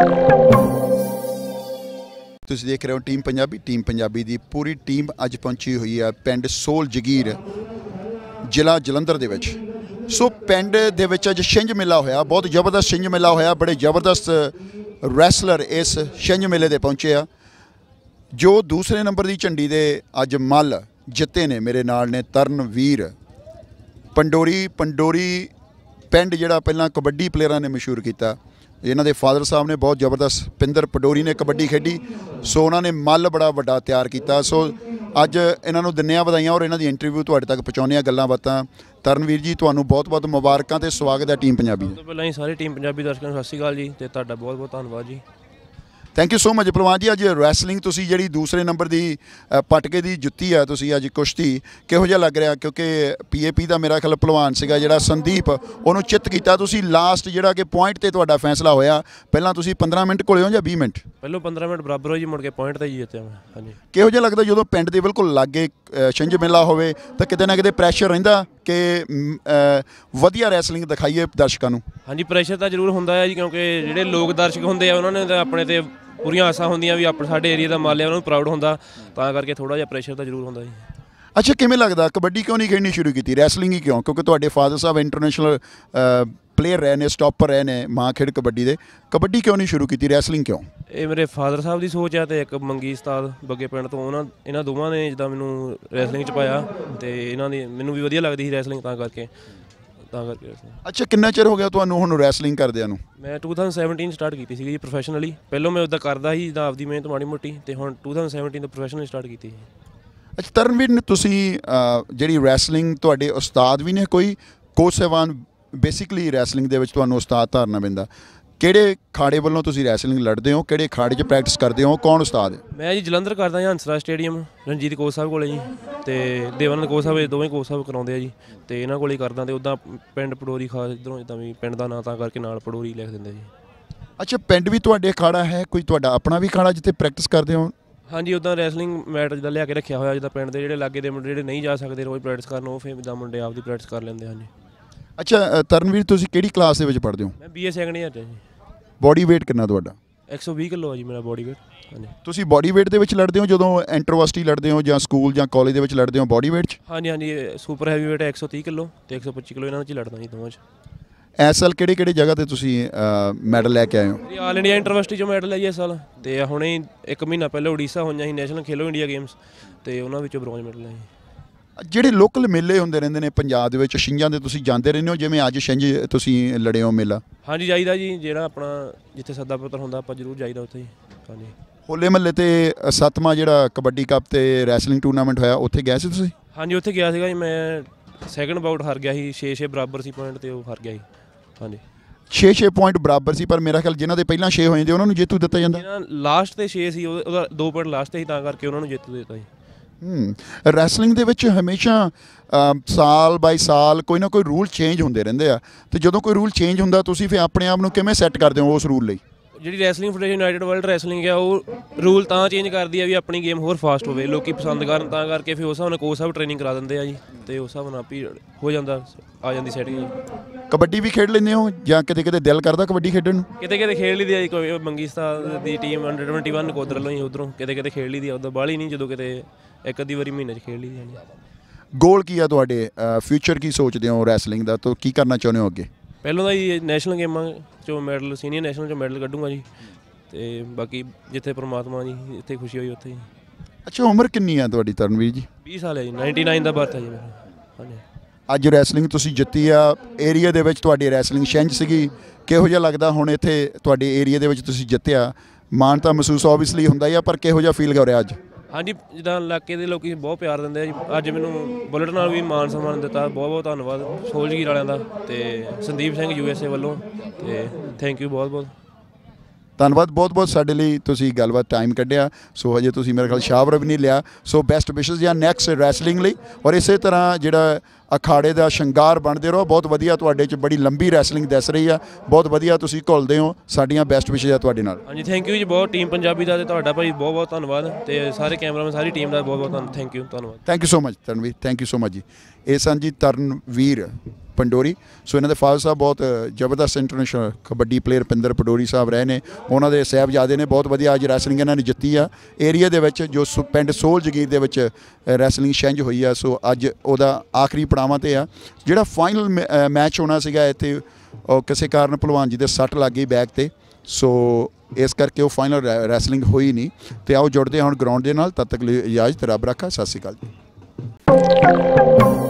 ਤੁਸੀਂ ਦੇਖ ਰਹੇ ਹੋ ਟੀਮ ਪੰਜਾਬੀ ਦੀ ਪੂਰੀ ਟੀਮ ਅੱਜ ਪਹੁੰਚੀ ਹੋਈ ਹੈ ਪਿੰਡ ਸੋਲ ਜਗੀਰ ਜ਼ਿਲ੍ਹਾ ਜਲੰਧਰ ਦੇ ਵਿੱਚ। ਸੋ ਪਿੰਡ ਦੇ ਵਿੱਚ ਅੱਜ ਛਿੰਝ ਮੇਲਾ ਹੋਇਆ, ਬਹੁਤ ਜ਼ਬਰਦਸਤ ਛਿੰਝ ਮੇਲਾ ਹੋਇਆ। ਬੜੇ ਜ਼ਬਰਦਸਤ ਰੈਸਲਰ ਇਸ ਛਿੰਝ ਮੇਲੇ ਦੇ ਪਹੁੰਚੇ ਆ। ਜੋ ਦੂਸਰੇ ਨੰਬਰ ਦੀ ਝੰਡੀ ਦੇ ਅੱਜ ਮੱਲ ਜਿੱਤੇ ਨੇ ਮੇਰੇ ਨਾਲ ਨੇ ਤਰਨਵੀਰ ਪੰਡੋਰੀ ਪਿੰਡ ਜਿਹੜਾ ਪਹਿਲਾਂ ਕਬੱਡੀ ਪਲੇਅਰਾਂ ਨੇ ਮਸ਼ਹੂਰ ਕੀਤਾ। ਇਹਨਾਂ ਦੇ ਫਾਦਰ ਸਾਹਿਬ ਨੇ ਬਹੁਤ ਜ਼ਬਰਦਸਤ ਪਿੰਦਰ ਪੰਡੋਰੀ ਨੇ ਕਬੱਡੀ ਖੇਡੀ, ਸੋ ਉਹਨਾਂ ਨੇ ਮੱਲ ਬੜਾ ਵੱਡਾ ਤਿਆਰ ਕੀਤਾ। ਸੋ ਅੱਜ ਇਹਨਾਂ ਨੂੰ ਦਿੰਦੇ ਹਾਂ ਵਧਾਈਆਂ ਔਰ ਇਹਨਾਂ ਦੀ ਇੰਟਰਵਿਊ ਤੁਹਾਡੇ ਤੱਕ ਪਹੁੰਚਾਉਂਦੇ ਹਾਂ ਗੱਲਾਂ ਬਾਤਾਂ। ਤਰਨਵੀਰ ਜੀ ਤੁਹਾਨੂੰ ਬਹੁਤ ਬਹੁਤ ਮੁਬਾਰਕਾਂ ਤੇ ਸਵਾਗਤ ਹੈ ਟੀਮ ਪੰਜਾਬੀ ਦਾ। ਪਹਿਲਾਂ ਹੀ ਸਾਰੇ ਟੀਮ ਪੰਜਾਬੀ ਦਰਸ਼ਕਾਂ ਨੂੰ ਸਤਿ ਸ਼੍ਰੀ ਅਕਾਲ ਜੀ ਤੇ ਤੁਹਾਡਾ ਬਹੁਤ ਬਹੁਤ ਧੰਨਵਾਦ ਜੀ। ਥੈਂਕ ਯੂ ਸੋ ਮਚ ਭਲਵਾਨ ਜੀ। ਅੱਜ ਰੈਸਲਿੰਗ ਤੁਸੀਂ ਜਿਹੜੀ ਦੂਸਰੇ ਨੰਬਰ ਦੀ ਪਟਕੇ ਦੀ ਜੁੱਤੀ ਆ ਤੁਸੀਂ ਅੱਜ ਕੁਸ਼ਤੀ ਕਿਹੋ ਜਿਹਾ ਲੱਗ ਰਿਹਾ? ਕਿਉਂਕਿ PAP ਦਾ ਮੇਰਾ ਖਿਆਲ ਭਲਵਾਨ ਸੀਗਾ ਜਿਹੜਾ ਸੰਦੀਪ, ਉਹਨੂੰ ਚਿੱਤ ਕੀਤਾ ਤੁਸੀਂ ਲਾਸਟ ਜਿਹੜਾ ਕਿ ਪੁਆਇੰਟ ਤੇ ਤੁਹਾਡਾ ਫੈਸਲਾ ਹੋਇਆ। ਪਹਿਲਾਂ ਤੁਸੀਂ 15 ਮਿੰਟ ਕੋਲੇ ਹੋ ਜਾਂ 20 ਮਿੰਟ? ਪਹਿਲਾਂ 15 ਮਿੰਟ ਬਰਾਬਰ ਹੋਈ ਜੀ, ਮੁੜ ਕੇ ਪੁਆਇੰਟ ਤੇ ਹੀ ਜਿੱਤਿਆ ਮੈਂ। ਹਾਂਜੀ, ਕਿਹੋ ਜਿਹਾ ਲੱਗਦਾ ਜਦੋਂ ਪਿੰਡ ਦੇ ਬਿਲਕੁਲ ਲਾਗੇ ਛਿੰਝ ਮੇਲਾ ਹੋਵੇ ਤਾਂ ਕਿਤੇ ਨਾ ਕਿਤੇ ਪ੍ਰੈਸ਼ਰ ਰਹਿੰਦਾ ਕਿ ਵਧੀਆ ਰੈਸਲਿੰਗ ਦਿਖਾਈਏ ਦਰਸ਼ਕਾਂ ਨੂੰ? ਹਾਂਜੀ, ਪ੍ਰੈਸ਼ਰ ਤਾਂ ਜ਼ਰੂਰ ਹੁੰਦਾ ਹੈ ਜੀ, ਕਿਉਂਕਿ ਜਿਹੜੇ ਲੋਕ ਦਰਸ਼ਕ ਹੁੰਦੇ ਆ ਉਹਨਾਂ ਨੇ ਤਾਂ ਆਪਣੇ ਤੇ ਪੂਰੀਆਂ ਆਸਾਂ ਹੁੰਦੀਆਂ ਵੀ ਆਪਣੇ ਸਾਡੇ ਏਰੀਆ ਦਾ ਮਾਲ ਹੈ, ਉਹਨਾਂ ਨੂੰ ਪ੍ਰਾਊਡ ਹੁੰਦਾ, ਤਾਂ ਕਰਕੇ ਥੋੜ੍ਹਾ ਜਿਹਾ ਪ੍ਰੈਸ਼ਰ ਤਾਂ ਜ਼ਰੂਰ ਹੁੰਦਾ ਜੀ। ਅੱਛਾ, ਕਿਵੇਂ ਲੱਗਦਾ ਕਬੱਡੀ ਕਿਉਂ ਨਹੀਂ ਖੇਡਣੀ ਸ਼ੁਰੂ ਕੀਤੀ, ਰੈਸਲਿੰਗ ਹੀ ਕਿਉਂ? ਕਿਉਂਕਿ ਤੁਹਾਡੇ ਫਾਦਰ ਸਾਹਿਬ ਇੰਟਰਨੈਸ਼ਨਲ ਪਲੇਅਰ ਰਹੇ ਨੇ, ਸਟਾਪਰ ਰਹੇ ਨੇ ਮਾਂ ਖੇਡ ਕਬੱਡੀ ਦੇ, ਕਬੱਡੀ ਕਿਉਂ ਨਹੀਂ ਸ਼ੁਰੂ ਕੀਤੀ, ਰੈਸਲਿੰਗ ਕਿਉਂ? ਇਹ ਮੇਰੇ ਫਾਦਰ ਸਾਹਿਬ ਦੀ ਸੋਚ ਹੈ ਤੇ ਇੱਕ ਮੰਗੀ ਉਸਤਾਦ ਬੱਗੇ ਪਿੰਡ ਤੋਂ ਇਹਨਾਂ ਦੋਵਾਂ ਨੇ ਜਿੱਦਾਂ ਮੈਨੂੰ ਰੈਸਲਿੰਗ 'ਚ ਪਾਇਆ ਤੇ ਇਹਨਾਂ ਦੀ ਮੈਨੂੰ ਵੀ ਵਧੀਆ ਲੱਗਦੀ ਸੀ ਰੈਸਲਿੰਗ, ਤਾਂ ਕਰਕੇ। ਅੱਛਾ, ਕਿੰਨਾ ਚਿਰ ਹੋ ਗਿਆ ਤੁਹਾਨੂੰ ਹੁਣ ਰੈਸਲਿੰਗ ਕਰਦਿਆਂ ਨੂੰ? ਮੈਂ 2017 ਸਟਾਰਟ ਕੀਤੀ ਸੀਗੀ ਜੀ ਪ੍ਰੋਫੈਸ਼ਨਲੀ। ਪਹਿਲਾਂ ਮੈਂ ਉੱਦਾਂ ਕਰਦਾ ਸੀ ਜਿੱਦਾਂ ਆਪਦੀ ਮਿਹਨਤ ਮਾੜੀ ਮੋਟੀ, ਤੇ ਹੁਣ 2017 ਤੋਂ ਪ੍ਰੋਫੈਸ਼ਨਲੀ ਸਟਾਰਟ ਕੀਤੀ ਸੀ। ਅੱਛਾ ਤਰਨਵੀਰ ਨੇ ਤੁਸੀਂ ਜਿਹੜੀ ਰੈਸਲਿੰਗ ਤੁਹਾਡੇ ਉਸਤਾਦ ਵੀ ਨੇ ਕੋਈ ਕੋਚ ਸਾਹਿਬਾਨ? ਬੇਸਿਕਲੀ ਰੈਸਲਿੰਗ ਦੇ ਵਿੱਚ ਤੁਹਾਨੂੰ ਉਸਤਾਦ ਧਾਰਨਾ ਪੈਂਦਾ। ਕਿਹੜੇ ਖਾੜੇ ਵੱਲੋਂ ਤੁਸੀਂ ਰੈਸਲਿੰਗ ਲੜਦੇ ਹੋ, ਕਿਹੜੇ ਖਾੜੇ 'ਚ ਪ੍ਰੈਕਟਿਸ ਕਰਦੇ ਹੋ, ਕੌਣ ਉਸਤਾਦ ਹੈ? ਮੈਂ ਜੀ ਜਲੰਧਰ ਕਰਦਾ ਹਾਂ, ਹੰਸਰਾਜ ਸਟੇਡੀਅਮ ਰਣਜੀਤ ਕੋਚ ਸਾਹਿਬ ਕੋਲੇ ਜੀ, ਤੇ ਦੇਵਾਨੰਦ ਕੋਚ ਸਾਹਿਬ, ਦੋਵੇਂ ਕੋਚ ਸਾਹਿਬ ਕਰਾਉਂਦੇ ਆ ਜੀ, ਤੇ ਇਹਨਾਂ ਕੋਲ ਹੀ ਕਰਦਾ। ਤੇ ਉੱਦਾਂ ਪਿੰਡ ਪਡੋਰੀ ਖਾਸ ਇੱਧਰੋਂ ਜਿੱਦਾਂ ਵੀ ਪਿੰਡ ਦਾ ਨਾਂ ਤਾਂ ਕਰਕੇ ਨਾਲ ਪਡੋਰੀ ਲਿਖ ਦਿੰਦੇ ਜੀ। ਅੱਛਾ, ਪਿੰਡ ਵੀ ਤੁਹਾਡੇ ਖਾੜਾ ਹੈ ਕੋਈ, ਤੁਹਾਡਾ ਆਪਣਾ ਵੀ ਖਾੜਾ ਜਿੱਥੇ ਪ੍ਰੈਕਟਿਸ ਕਰਦੇ ਹੋ? ਹਾਂਜੀ, ਉੱਦਾਂ ਰੈਸਲਿੰਗ ਮੈਟ ਜਿੱਦਾਂ ਲਿਆ ਕੇ ਰੱਖਿਆ ਹੋਇਆ, ਜਿੱਦਾਂ ਪਿੰਡ ਦੇ ਜਿਹੜੇ ਲਾਗੇ ਦੇ ਮੁੰਡੇ ਜਿਹੜੇ ਨਹੀਂ ਜਾ ਸਕਦੇ ਰੋਜ਼ ਪ੍ਰੈਕਟਿਸ ਕਰਨ, ਉਹ ਫਿਰ ਜਿੱਦਾਂ ਮੁੰਡੇ ਆਪਦੀ ਪ੍ਰੈਕਟਿਸ ਕਰ ਲੈਂਦੇ ਹਨ ਜੀ। ਅੱਛਾ ਤਰਨਵੀਰ, ਤੁਸੀਂ ਕਿਹੜੀ ਕਲਾਸ ਦੇ ਵਿੱਚ ਪੜ੍ਹਦੇ ਹੋ? ਮੈਂ BA ਸੈਕੰਡ ਈਅਰ 'ਚ ਜੀ। ਬੋਡੀ ਵੇਟ ਕਿੰਨਾ ਤੁਹਾਡਾ? 120 ਕਿਲੋ ਆ ਜੀ ਮੇਰਾ ਬੋਡੀ ਵੇਟ। ਹਾਂਜੀ, ਤੁਸੀਂ ਬੋਡੀ ਵੇਟ ਦੇ ਵਿੱਚ ਲੜਦੇ ਹੋ ਜਦੋਂ ਇੰਟਰਵਰਸਿਟੀ ਲੜਦੇ ਹੋ ਜਾਂ ਸਕੂਲ ਜਾਂ ਕਾਲਜ ਦੇ ਵਿੱਚ ਲੜਦੇ ਹੋ ਬੋਡੀ ਵੇਟ 'ਚ? ਹਾਂਜੀ, ਸੁਪਰ ਹੈਵੀ ਵੇਟ 130 ਕਿਲੋ ਤੇ 125 ਕਿਲੋ ਇਹਨਾਂ 'ਚ ਹੀ ਲੜਦਾ ਜੀ, ਦੋਵਾਂ 'ਚ। ਇਸ ਸਾਲ ਕਿਹੜੇ ਜਗ੍ਹਾ ਤੇ ਤੁਸੀਂ ਮੈਡਲ ਲੈ ਕੇ ਆਏ ਹੋ? ਆਲ ਇੰਡੀਆ ਇੰਟਰਵਰਸਿਟੀ 'ਚੋਂ ਮੈਡਲ ਆਈ ਇਸ ਸਾਲ, ਤੇ ਹੁਣੇ 1 ਮਹੀਨਾ ਪਹਿਲਾਂ ਉੜੀਸਾ ਹੋਈਆਂ ਸੀ ਨੈਸ਼ਨਲ ਖੇਲੋ ਇੰਡੀਆ ਗੇਮਸ, ਤੇ ਉਹਨਾਂ ਵਿੱਚੋਂ ਬ੍ਰੌਂਜ ਮੈਡਲ ਆਈ। ਜਿਹੜੇ ਲੋਕਲ ਮੇਲੇ ਹੁੰਦੇ ਰਹਿੰਦੇ ਨੇ ਪੰਜਾਬ ਦੇ ਵਿੱਚ, ਛਿੰਝਾਂ ਦੇ ਤੁਸੀਂ ਜਾਂਦੇ ਰਹਿੰਦੇ ਹੋ, ਜਿਵੇਂ ਅੱਜ ਛਿੰਝ ਤੁਸੀਂ ਲੜੇ ਹੋ ਮੇਲਾ? ਹਾਂਜੀ, ਜਾਈਦਾ ਜੀ, ਜਿਹੜਾ ਆਪਣਾ ਜਿੱਥੇ ਸੱਦਾ ਪੱਤਰ ਹੁੰਦਾ ਆਪਾਂ ਜ਼ਰੂਰ ਜਾਈਦਾ ਉੱਥੇ ਜੀ। ਹਾਂਜੀ, ਹੋਲੇ ਮਹੱਲੇ ਤੇ 7ਵਾਂ ਜਿਹੜਾ ਕਬੱਡੀ ਕੱਪ ਤੇ ਰੈਸਲਿੰਗ ਟੂਰਨਾਮੈਂਟ ਹੋਇਆ, ਉੱਥੇ ਗਏ ਸੀ ਤੁਸੀਂ? ਹਾਂਜੀ, ਉੱਥੇ ਗਿਆ ਸੀਗਾ ਜੀ ਮੈਂ। ਸੈਕਿੰਡ ਬਾਊਟ ਹਾਰ ਗਿਆ ਸੀ, 6-6 ਬਰਾਬਰ ਸੀ ਪੁਆਇੰਟ, ਤੇ ਉਹ ਹਾਰ ਗਿਆ ਸੀ। ਹਾਂਜੀ, 6-6 ਪੁਆਇੰਟ ਬਰਾਬਰ ਸੀ, ਪਰ ਮੇਰਾ ਖਿਆਲ ਜਿਨ੍ਹਾਂ ਦੇ ਪਹਿਲਾਂ 6 ਹੋ ਜਾਂਦੇ ਉਹਨਾਂ ਨੂੰ ਜੇਤੂ ਦਿੱਤਾ ਜਾਂਦਾ। ਲਾਸਟ ਤੇ 6 ਸੀ, ਉਹਦਾ 2 ਪੁਆਇੰਟ ਲਾਸਟ ਤੇ ਸੀ, ਤਾਂ ਕਰਕੇ ਉਹਨਾਂ ਨੂੰ ਜੇਤੂ ਦਿੱਤਾ ਜੀ। ਰੈਸਲਿੰਗ ਦੇ ਵਿੱਚ ਹਮੇਸ਼ਾ ਸਾਲ ਬਾਈ ਸਾਲ ਕੋਈ ਨਾ ਕੋਈ ਰੂਲ ਚੇਂਜ ਹੁੰਦੇ ਰਹਿੰਦੇ ਆ, ਤੇ ਜਦੋਂ ਕੋਈ ਰੂਲ ਚੇਂਜ ਹੁੰਦਾ ਤੁਸੀਂ ਫਿਰ ਆਪਣੇ ਆਪ ਨੂੰ ਕਿਵੇਂ ਸੈੱਟ ਕਰਦੇ ਹੋ ਉਸ ਰੂਲ ਲਈ? ਜਿਹੜੀ wrestling federation united world wrestling ਆ, ਉਹ ਰੂਲ ਤਾਂ ਚੇਂਜ ਕਰਦੀ ਆ ਵੀ ਆਪਣੀ ਗੇਮ ਹੋਰ ਫਾਸਟ ਹੋਵੇ, ਲੋਕੀ ਪਸੰਦ ਕਰਨ, ਤਾਂ ਕਰਕੇ ਫਿਰ ਉਸ ਹਿਸਾਬ ਨਾਲ ਕੋਚ ਸਾਹਿਬ ਟ੍ਰੇਨਿੰਗ ਕਰਾ ਦਿੰਦੇ ਆ ਜੀ, ਤੇ ਉਸ ਹਿਸਾਬ ਨਾਲ ਵੀ ਹੋ ਜਾਂਦਾ, ਆ ਜਾਂਦੀ ਸੈਟਿੰਗ ਜੀ। ਕਬੱਡੀ ਵੀ ਖੇਡ ਲੈਂਦੇ ਹੋ ਜਾਂ ਕਿਤੇ ਦਿਲ ਕਰਦਾ ਕਬੱਡੀ ਖੇਡਣ ਨੂੰ? ਕਿਤੇ ਖੇਡ ਲਈਦੀ ਆ ਜੀ, ਕੋਈ ਮੰਗੀ ਉਸਤਾਦ ਦੀ ਟੀਮ ਅੰਡਰ 21 ਨਕੋਦਰ ਵੱਲੋਂ ਹੀ, ਉੱਧਰੋਂ ਕਿਤੇ ਖੇਡ ਲਈਦੀ ਆ, ਉੱਦਾਂ ਬਾਹਲੀ ਨਹੀਂ, ਜਦੋਂ ਕਿਤੇ ਇੱਕ ਅੱਧੀ ਵਾਰੀ ਮਹੀਨੇ 'ਚ ਖੇਡ ਲਈਦੀ ਆ। ਗੋਲ ਕੀ ਆ ਤੁਹਾਡੇ, ਫਿਊਚਰ ਕੀ ਸੋਚਦੇ ਹੋ ਰੈਸਲਿੰਗ ਦਾ, ਤਾਂ ਕੀ ਕਰਨਾ ਚਾਹੁੰਦੇ ਹੋ ਅੱਗੇ? ਪਹਿਲਾਂ ਤਾਂ ਜੀ ਨੈਸ਼ਨਲ ਗੇਮਾਂ 'ਚੋਂ ਮੈਡਲ, ਸੀਨੀਅਰ ਨੈਸ਼ਨਲ 'ਚੋਂ ਮੈਡਲ ਕੱਢੂੰਗਾ ਜੀ, ਤੇ ਬਾਕੀ ਜਿੱਥੇ ਪਰਮਾਤਮਾ ਜੀ ਜਿੱਥੇ ਖੁਸ਼ੀ ਹੋਈ ਉੱਥੇ ਜੀ। ਅੱਛਾ, ਉਮਰ ਕਿੰਨੀ ਆ ਤੁਹਾਡੀ ਤਰਨਵੀਰ ਜੀ? 20 ਸਾਲ ਹੈ ਜੀ, 99 ਦਾ ਬਰਥ ਹੈ ਜੀ ਮੇਰਾ। ਹਾਂਜੀ, ਅੱਜ ਰੈਸਲਿੰਗ ਤੁਸੀਂ ਜਿੱਤੀ ਆ, ਏਰੀਆ ਦੇ ਵਿੱਚ ਤੁਹਾਡੀ ਰੈਸਲਿੰਗ ਛਿੰਝ ਸੀਗੀ, ਕਿਹੋ ਜਿਹਾ ਲੱਗਦਾ ਹੁਣ ਇੱਥੇ ਤੁਹਾਡੇ ਏਰੀਆ ਦੇ ਵਿੱਚ ਤੁਸੀਂ ਜਿੱਤਿਆ? ਮਾਣ ਤਾਂ ਮਹਿਸੂਸ ਓਬਵੀਅਸਲੀ ਹੁੰਦਾ ਹੀ ਆ, ਪਰ ਕਿਹੋ ਜਿਹਾ ਫੀਲ ਕਰ ਰਿਹਾ ਅੱਜ? ਹਾਂਜੀ, ਜਿੱਦਾਂ ਇਲਾਕੇ ਦੇ ਲੋਕ ਬਹੁਤ ਪਿਆਰ ਦਿੰਦੇ ਆ ਜੀ। ਅੱਜ ਮੈਨੂੰ ਬੁਲਟ ਨਾਲ ਵੀ ਮਾਨ ਸਨਮਾਨ ਦਿੱਤਾ, ਬਹੁਤ ਬਹੁਤ ਧੰਨਵਾਦ ਸੋਲਜਗੀਰ ਵਾਲਿਆਂ ਦਾ, ਤੇ ਸੰਦੀਪ ਸਿੰਘ USA ਵੱਲੋਂ, ਤੇ ਥੈਂਕ ਯੂ ਬਹੁਤ ਬਹੁਤ ਧੰਨਵਾਦ। ਬਹੁਤ ਸਾਡੇ ਲਈ ਤੁਸੀਂ ਗੱਲਬਾਤ ਟਾਈਮ ਕੱਢਿਆ। ਸੋ ਹਜੇ ਤੁਸੀਂ ਮੇਰੇ ਖਿਆਲ ਸ਼ਾਵਰ ਵੀ ਨਹੀਂ ਲਿਆ, ਸੋ ਬੈਸਟ ਵਿਸ਼ੇਸ ਜਾਂ ਨੈਕਸਟ ਰੈਸਲਿੰਗ ਲਈ, ਔਰ ਇਸੇ ਤਰ੍ਹਾਂ ਜਿਹੜਾ ਅਖਾੜੇ ਦਾ ਸ਼ਿੰਗਾਰ ਬਣਦੇ ਰਹੋ। ਬਹੁਤ ਵਧੀਆ, ਤੁਹਾਡੇ 'ਚ ਬੜੀ ਲੰਬੀ ਰੈਸਲਿੰਗ ਦਿਸ ਰਹੀ ਆ, ਬਹੁਤ ਵਧੀਆ ਤੁਸੀਂ ਘੁਲਦੇ ਹੋ। ਸਾਡੀਆਂ ਬੈਸਟ ਵਿਸ਼ੇਸ ਆ ਤੁਹਾਡੇ ਨਾਲ। ਹਾਂਜੀ ਥੈਂਕ ਯੂ ਜੀ ਬਹੁਤ, ਟੀਮ ਪੰਜਾਬੀ ਦਾ ਤੇ ਤੁਹਾਡਾ ਭਾਈ ਬਹੁਤ ਬਹੁਤ ਧੰਨਵਾਦ, ਤੇ ਸਾਰੇ ਕੈਮਰਾਮੈਨ ਸਾਰੀ ਟੀਮ ਦਾ ਬਹੁਤ ਬਹੁਤ ਥੈਂਕ ਯੂ, ਧੰਨਵਾਦ। Thank you so much Tanvir, thank you so much ਜੀ। ਇਹ ਸਨ ਜੀ ਤਰਨਵੀਰ ਪੰਡੋਰੀ। ਸੋ ਇਹਨਾਂ ਦੇ ਫਾਦਰ ਸਾਹਿਬ ਬਹੁਤ ਜ਼ਬਰਦਸਤ ਇੰਟਰਨੈਸ਼ਨਲ ਕਬੱਡੀ ਪਲੇਅਰ ਪਿੰਦਰ ਪੰਡੋਰੀ ਸਾਹਿਬ ਰਹੇ ਨੇ, ਉਹਨਾਂ ਦੇ ਸਾਹਿਬਜ਼ਾਦੇ ਨੇ। ਬਹੁਤ ਵਧੀਆ ਅੱਜ ਰੈਸਲਿੰਗ ਇਹਨਾਂ ਨੇ ਜਿੱਤੀ ਆ ਏਰੀਆ ਦੇ ਵਿੱਚ, ਜੋ ਪਿੰਡ ਸੋਲ ਜਗੀਰ ਦੇ ਵਿੱਚ ਰੈਸਲਿੰਗ ਛਿੰਝ ਹੋਈ ਆ। ਸੋ ਅੱਜ ਉਹਦਾ ਆਖਰੀ ਪੜਾਵਾਂ 'ਤੇ ਆ। ਜਿਹੜਾ ਫਾਈਨਲ ਮੈਚ ਹੋਣਾ ਸੀਗਾ ਇੱਥੇ, ਉਹ ਕਿਸੇ ਕਾਰਨ ਭਲਵਾਨ ਜੀ ਦੇ ਸੱਟ ਲੱਗ ਗਈ ਬੈਕ 'ਤੇ, ਸੋ ਇਸ ਕਰਕੇ ਉਹ ਫਾਈਨਲ ਰੈਸਲਿੰਗ ਹੋਈ ਨਹੀਂ। ਤੇ ਆਓ ਜੁੜਦੇ ਹਾਂ ਹੁਣ ਗਰਾਊਂਡ ਦੇ ਨਾਲ। ਤਦ ਤੱਕ ਲਈ ਇਜਾਜ਼ਤ, ਰੱਬ ਰਾਖਾ, ਸਤਿ ਸ਼੍ਰੀ ਅਕਾਲ ਜੀ।